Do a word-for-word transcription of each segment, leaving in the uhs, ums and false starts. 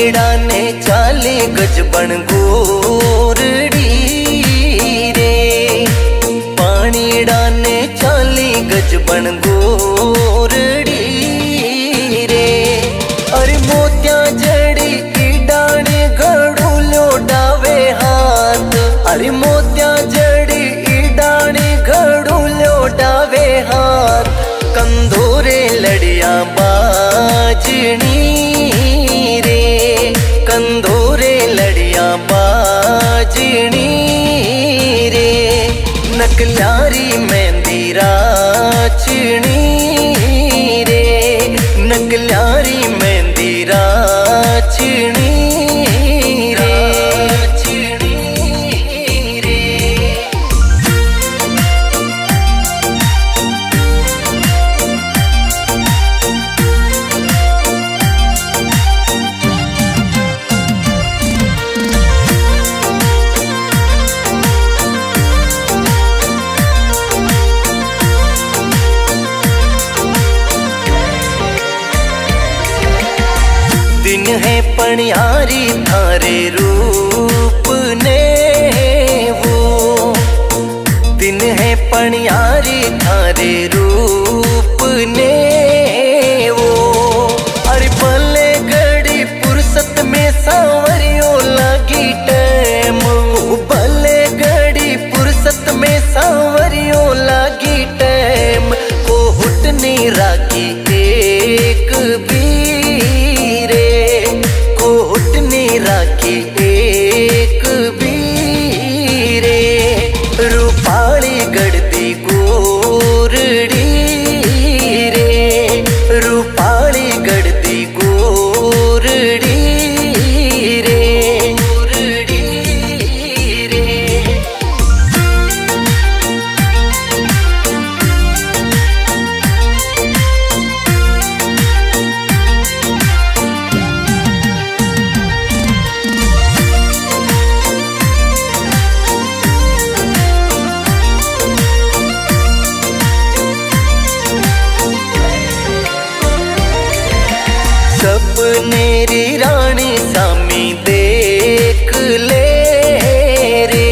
डाने चाले गज बन गोरड़ी रे, पानी डाने चाले गज बन गोरड़ी रे। अरे मोतिया जड़ी की डाने घड़ू लो डावे हाथ, अरे मोतिया जड़ी की डाने घड़ू लो डावे हाथ। कंधोरे लड़िया बाजनी रे, कंधोरे लड़िया बाजनी रे। नकलारी मेहंदी राचनी रे, नकलारी मेहंदी राचनी रे। दिन है पणियारी थारे रूप ने वो, दिन है पणियारी थारे रूप ने वो। अरे भले घड़ी फुर्सत में सांवरियों लगी टैम, भले घड़ी फुर्सत में सांवरियों लगी टैम। कोहुट नी राखी एक भी राखी एक बीरे, रूपाली गढ़ती गोरड़ी रे, रूपाली गढ़ती गोरड़ी रे, गोरड़ी रे। सपनेरी रानी सामी देख ले रे,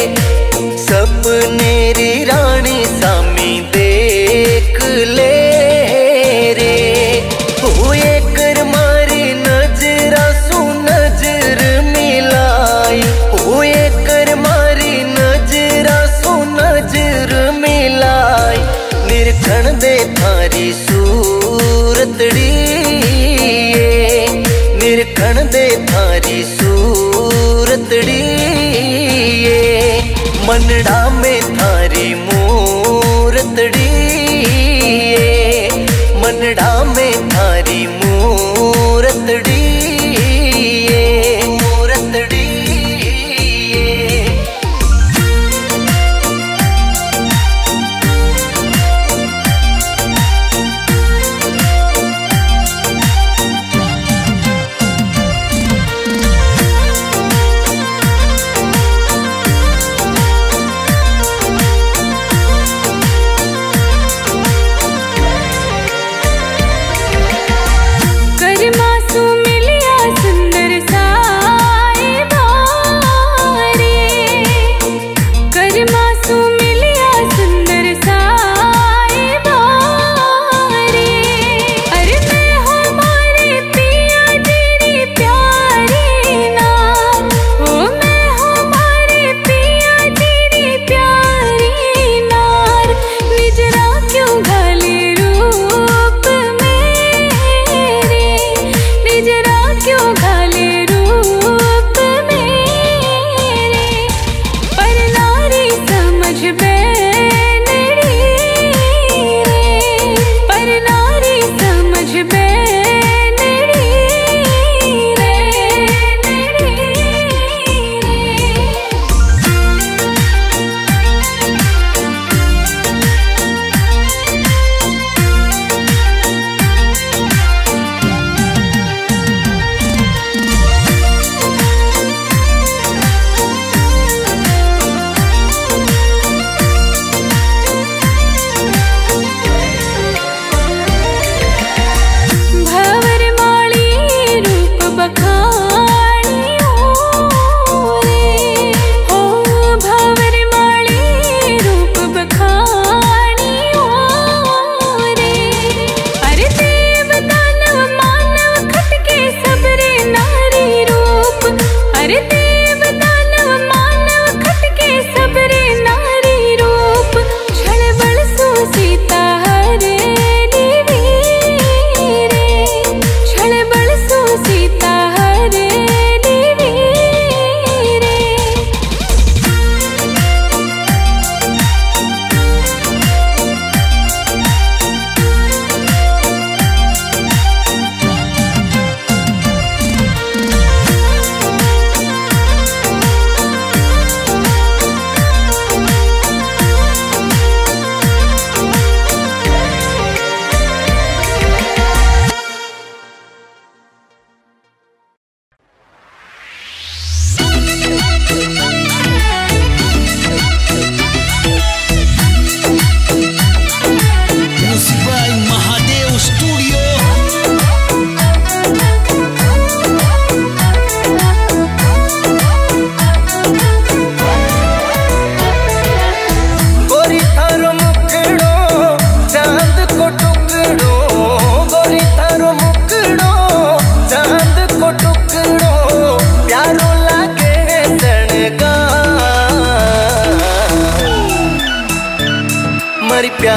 सपनेरी रानी सामी देख ले रे। हुए कर मारी नजरा सु नजर मिलाई, हुए कर मारी नजरा सु नजर मिलाई। निरखण दे थारी सूरतड़ी, निरखण दे थारी सूरतड़ी। मनड़ा में थारी मूरतड़ी, मनड़ा में थारी मूरतड़ी, मूरतड़ी।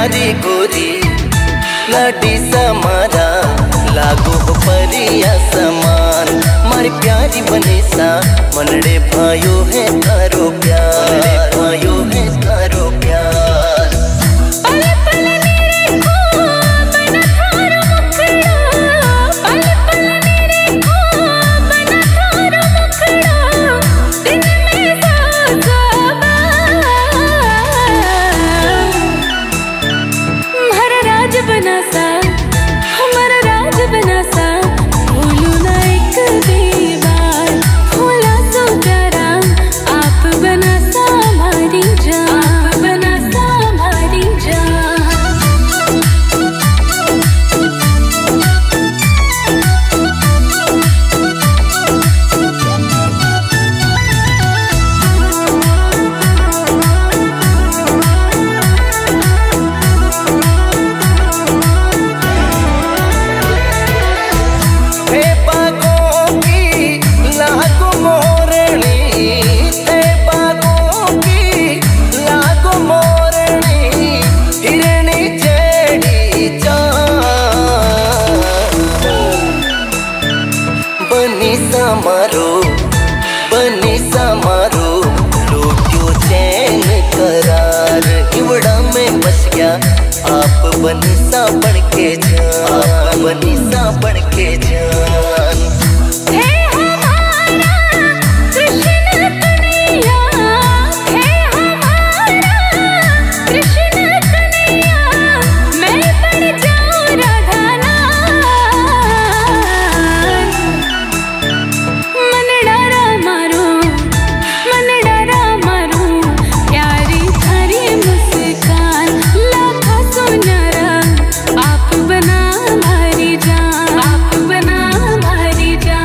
प्यारी गोरी लाडी समारा लागो हो परिया समान मारी प्यारी बनेसा मनड़े भायो है तारो प्यार भायो है तारो प्यार पल पल मेरे ख्वाब बना थारो मुखड़ा पल पल मेरे ख्वाब बना थारो मुखड़ा दिन में साज़ाबा हमारा राज बना सा हमारा राज बना सा भूलू ना एक भी बार भूला सो प्यारा आप बना सा हमारी जान आप बना सा हमारी जान हे बागों की लागो मोरनी हे बागों की लागो मोरनी हिरणी चढ़ी जान बनी समारो बनी समारो लूटियो चैन करार हिवड़ा में बस गया आप बनी सा बन के जान आप बनी सा बन के जान हे हमारा कृष्ण कन्हैया हे हमारा कृष्ण कन्हैया मैं बन जाऊं राधा लाल मन डरा मारो मन डरा मारो प्यारी थारी मुस्कान लाखों सुनरा आप बना हमारी जान आप बना हमारी जान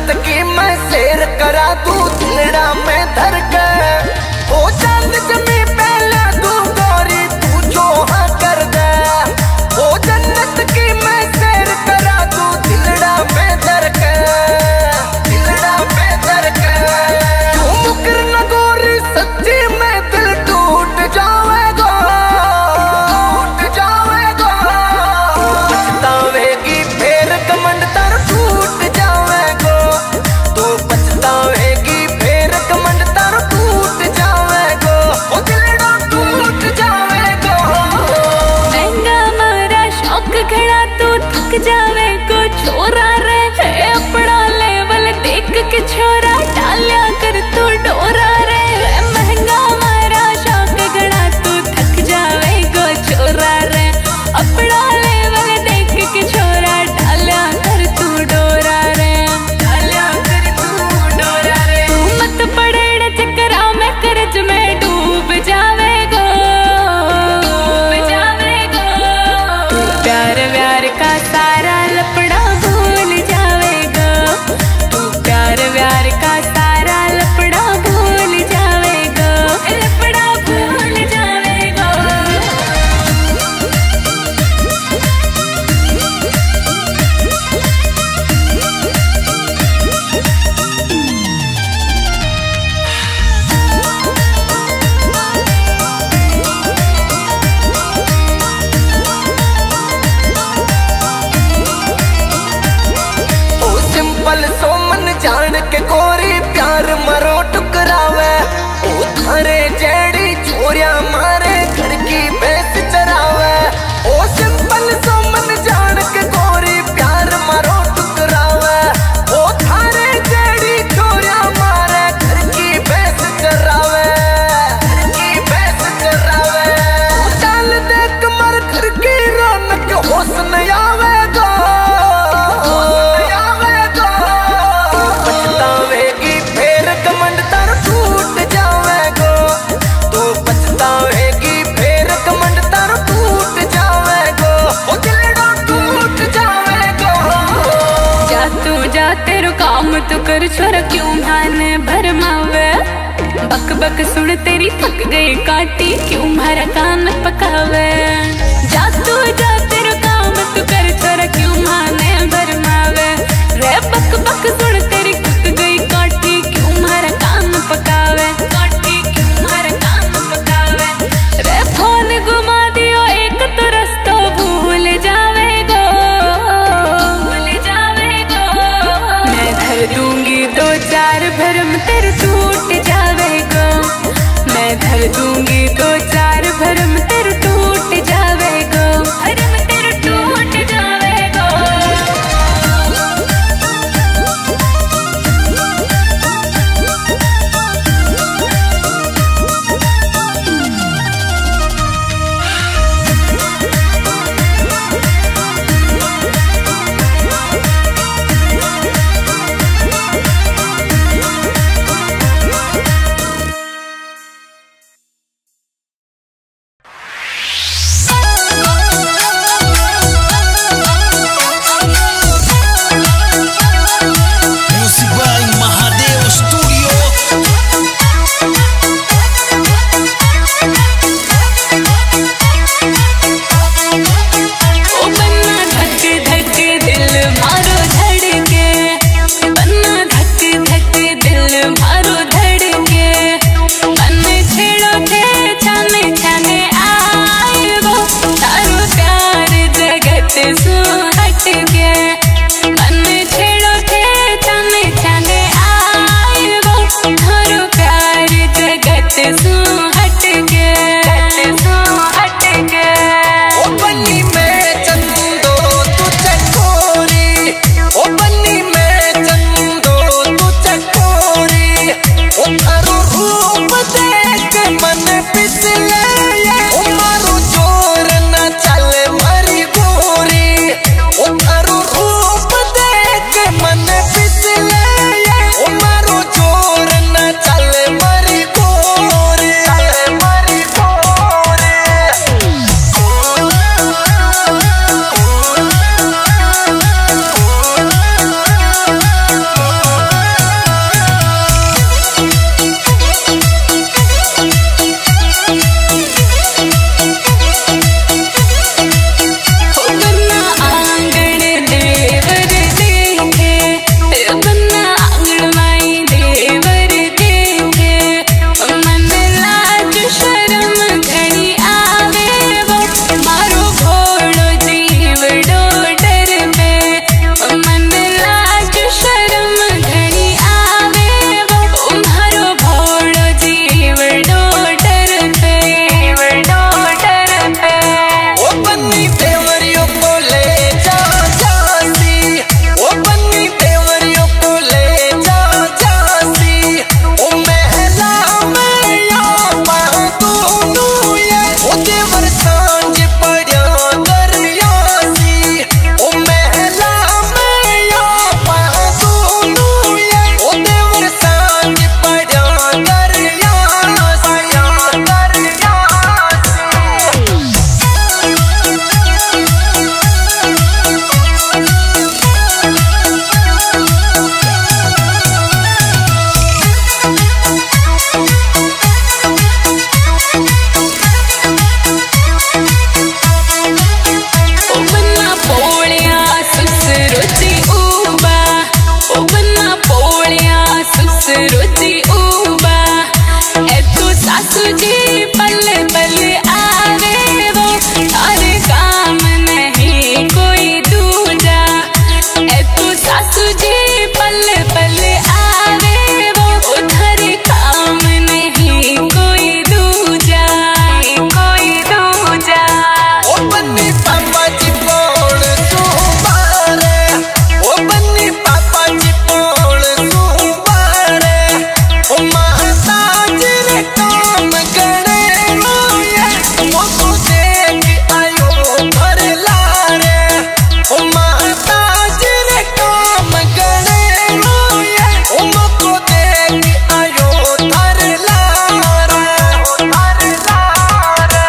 जन्नत की मैं सैर करा तू दिलड़ा में धर के। ओ चांद जमी पहला तू गोरी तू जो हाँ कर दे। ओ जन्नत की मैं सैर करा तू दिलड़ा में धर के, दिलड़ा में धर के। तू मुकर न गोरी सच्ची में दिल टूट जाएगा, टूट जाएगा। पछतावेगी फिर कमंड तर टूट जाएगा। तू पछतावेगी फिर कमंड तर टूट जाएगा। ओ दिलड़ा टूट जाएगा। महंगा मारा शौक घड़ा तू थक जावेगा छोरा रे। है अपना लेवल देख के छोरा डालिया कर तू डोरा रे। महंगा मारा शौक घड़ा तू थक जावेगा छोरा रे। अपना लेवल देख के छोरा डालिया कर तू डोरा रे, डालिया कर तू डोरा रे। तू मत पड़े चक्करा में करज में डूब जावेगा, डूब जावेगा। तू प्यार व्यार का सारा लपड़ा भूल जावेगा। तू प्यार व्यार का सारा लपड़ा भूल जावेगा, लपड़ा भूल जावेगा। ओ सिंपल सो मन जान के गोरी प्यार मरो टुकरावे। ओ थारे जेड़ी चोरिया मारे घर की भैंस चरावे। ओ सिंपल सो मन जान के गोरी प्यार मरो टुकरावे। ओ थारे जेड़ी चोरिया मारे घर की भैंस चरावे, घर की भैंस चरावे। ओ चाल देख मर घर की रौनक होश न आवेगा, होश न आवेगा। पछतावेगी फिर कमंड तर टूट जावेगा। तू पछतावेगी फिर कमंड तर टूट जावेगा। ओ दिलड़ा टूट जावेगा। जा तू जा तेरो काम तो कर छोरा क्यों भाने भरमावे। बक बक सुन तेरी थक गई काटी क्यों मारा कान पकावे। जा तू जा तेरो काम तो कर छोरा क्यों भाने भरमावे। रे बक बक सुन तेरी थक गई काटी क्यों मारा कान पकावे, काटी क्यों मारा कान पकावे। रे फोन घुमा दियो एक तो रास्ता भूल जावेगा, भूल जावेगा। मैं धर दूंगी दो चार भरम तेरे टूट जावेगा। मैं धर दूंगी दो चार भरम तेरे टूट जावेगा, भरम तेरे टूट जावेगा। ससुर जी उबा ए तू सासू जी पल पल आवे वो थारे काम नहीं कोई दूजा ए तू सासू जी पल पल आवे वो थारे काम नहीं कोई दूजा कोई दूजा ओ बन्नी पापा जी पोल सुबारे ओ बन्नी पापा जी पोल सुबारे ओ माता जी रे काम करे रोया वो को देख आयो घर लारे ओ माता जी रे काम करे रोया वो को देख आयो घर लारे घर लारे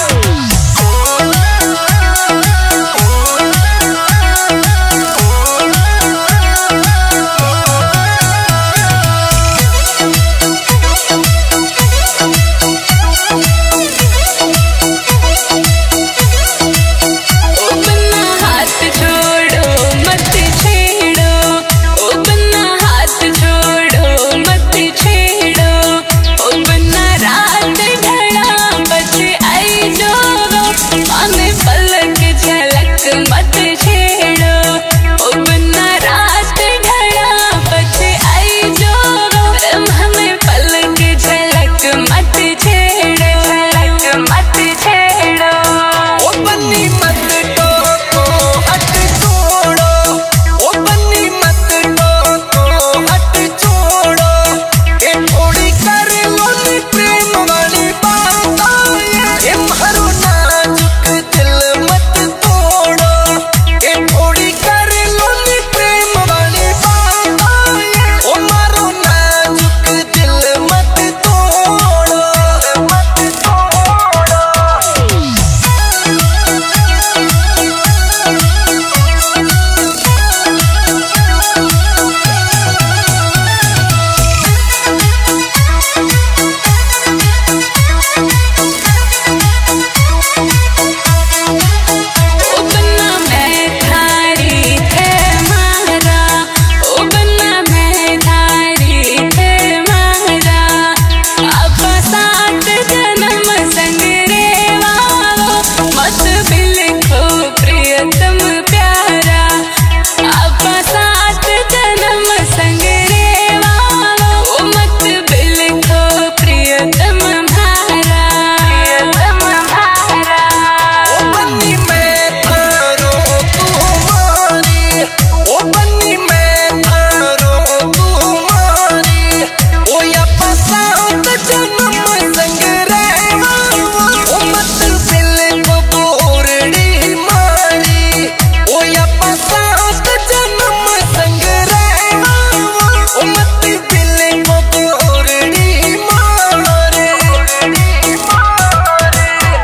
ओ बन्ना हाथ छोड़ो मत छेड़ो ओ बन्ना हाथ छोड़ो मत छेड़ो ओ बन्ना रात ढला बच आई जो मन पलक झलक मत छेड़ो ओ बन्ना रात ढला बच आई जो हमें पलक झलक मत छेड़ो झलक मत छेड़ो ओ बन्नी मत टोको हट छोड़ो ओ बन्नी मत टोको हट छोड़ो ए थोड़ी कर लो नी प्रेम वाली बात ये मारो नाजुक दिल मत तोड़ो ए थोड़ी कर लो नी प्रेम वाली बात ओ मारो नाजुक दिल मत तोड़ो मत तोड़ो ओ बन्ना मैं थारी थे मारा ओ बन्ना मैं थारी थे मारा अब सात जन्म संग रेवाओ मत बिलखो प्रियतम प्यारा अब सात जन्म संग रेवाओ मत बिलखो प्रियतम भारा प्रियतम भारा ओ बन्नी मैं थारो तुम्हारी ओ बन्नी मैं थारो तुम्हारी ओ या पसात जन्म संग रहवा ओ मत बिल को बोरड़ी मारी ओ या पसात जन्म संग रहवा ओ मत बिल को बोरड़ी मारे मारे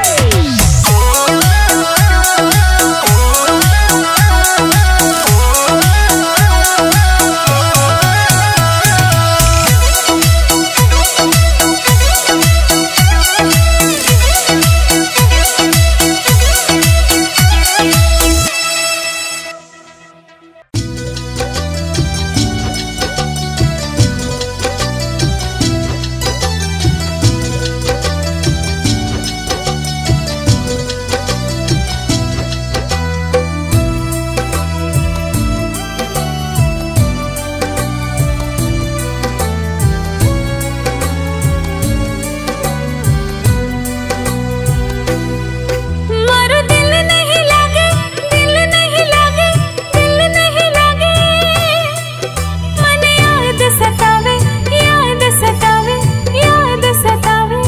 मारो दिल नहीं लागे दिल नहीं लागे दिल नहीं लागे मन याद सतावे याद सतावे याद सतावे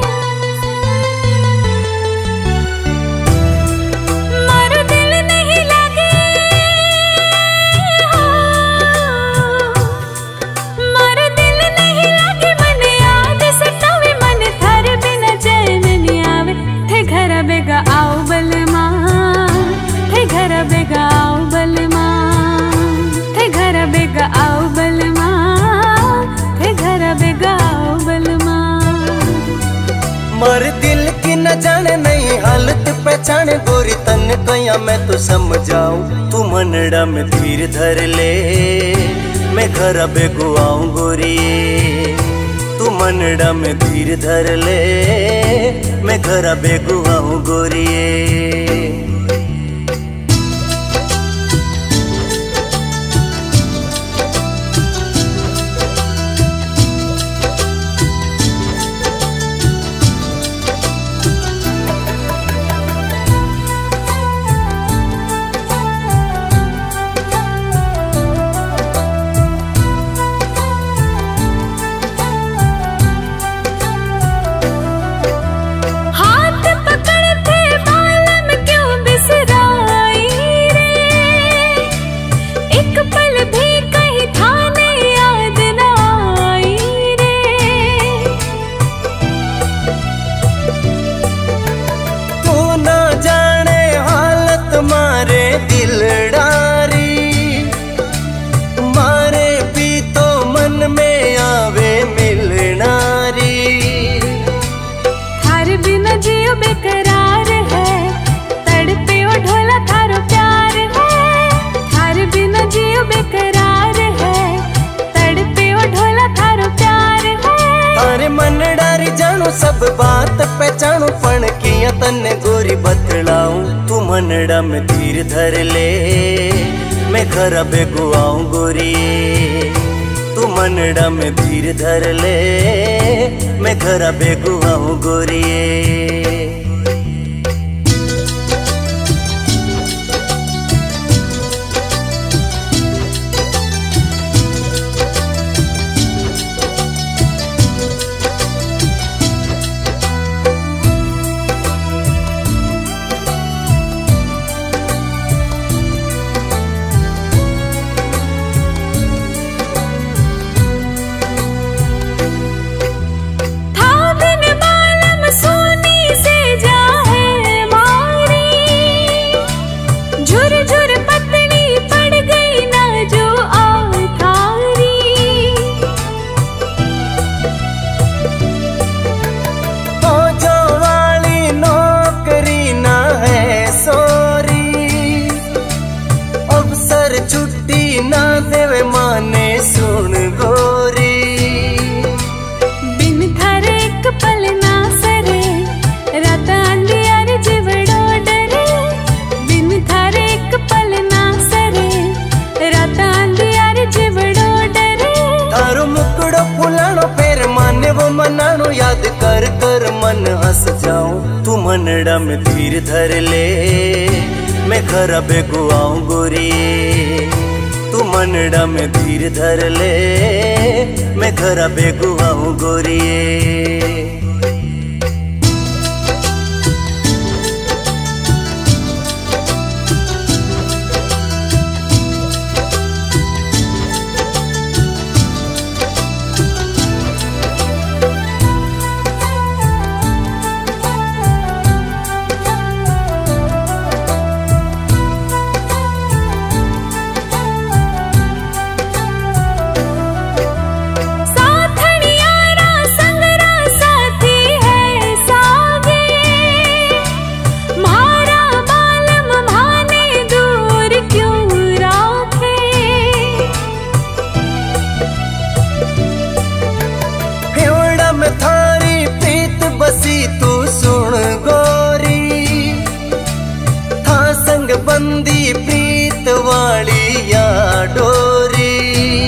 मारो दिल नहीं लागे मारो दिल नहीं लागे मन याद सतावे मन थारे बिना चैन नहीं आवे थे घर बेगा आओ बलमा थे घर बेगा आओ बलमा थे घर बेगा आओ बलमा थे घर बेगा आओ बलमा मर दिल की न जाने नहीं हालत पहचाने गोरी तन कया मैं तो समझाऊं तू मनड़ा में धीर धर ले मैं घर बेगु आऊं गोरिए। तू मनड़ा में धीर धर ले, मैं घर बेगु आऊं गोरिए। बेकरार है तड़पे ओ ढोला थारो प्यार है। थार बिना जियो बेकरार है तड़पे ओ ढोला थारो प्यार है। थारे मन डारी जानू सब बात पहचानू पण किया तन्ने गोरी बतलाऊं। तू मनड़ा में धीर धर ले, मैं घर बेगु आऊं गोरिए। तू मनड़ा में धीर धर ले, मैं घर बेगु आऊं गोरिए। छुट्टी ना देवे माने सुन गोरी, बिन थारे एक पल ना सरे रात अंधियार जीवड़ो डरे। बिन थारे एक पल ना सरे रात अंधियार जीवड़ो डरे। थारो मुकड़ो फुलानो फेर माने वो मनानो, याद कर कर मन हंस जाऊं। तू मनड़ा में धीर धर ले, मैं घर बेगु आऊं गोरिए। तू मनड़ा में धीर धर ले, मैं घर बेगु आऊं गोरिए। तू सुन गोरी, था संग बंदी प्रीत वाली या डोरी।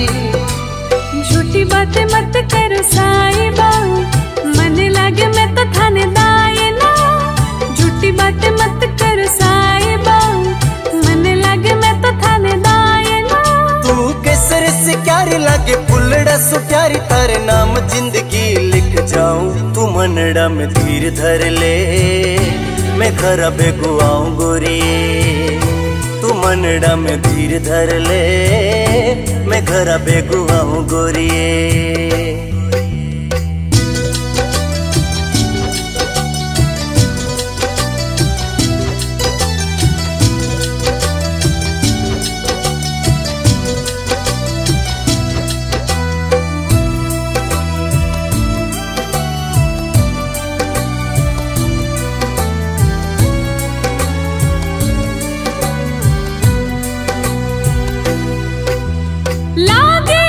झूठी बातें मत करो साहिबा, मन लागे मैं तो थाने दाए ना। झूठी बातें मत करो साहिबा, मन लागे मैं तो थाने दाए ना। तू केसर से क्यारी लागे फुलड़ा सु प्यारी, तारे नाम जिंदगी लिख जाऊं। तू मनड़ा में धीर धर ले, मैं घर बेगु आऊं गोरिए। तू मनड़ा में धीर धर ले, मैं घर बेगु आऊं गोरिए। लागे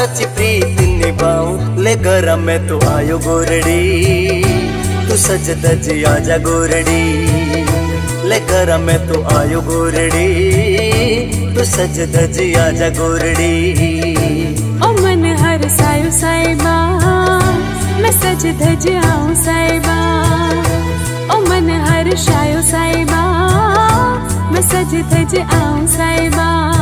साची प्रीत निभाऊं ले घर में तू आयो गोरड़ी तू सज धज आजा गोरड़ी ले घर में तू आयो गोरड़ी तू सज धज आजा गोरड़ी ओ मन हर सायो साहिबा मैं सज धज आऊं साहिबा ओ मन हर शायो साहिबा मैं सज धज आऊं साहिबा।